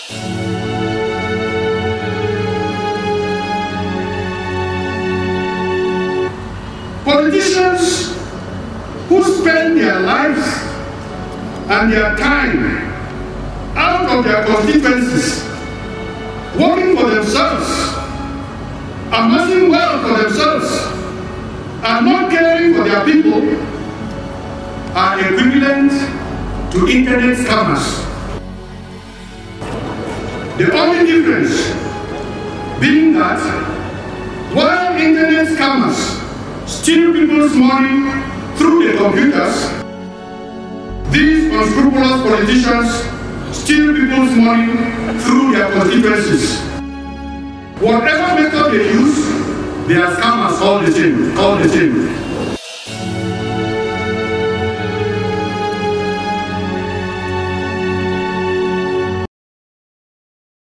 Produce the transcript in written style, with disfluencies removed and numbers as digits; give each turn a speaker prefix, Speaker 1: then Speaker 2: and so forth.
Speaker 1: Politicians who spend their lives and their time out of their constituencies, working for themselves, amassing wealth for themselves, and not caring for their people, are equivalent to internet scammers. The only difference being that while internet scammers steal people's money through the computers, these unscrupulous politicians steal people's money through their constituencies. Whatever method they use, they are scammers all the same.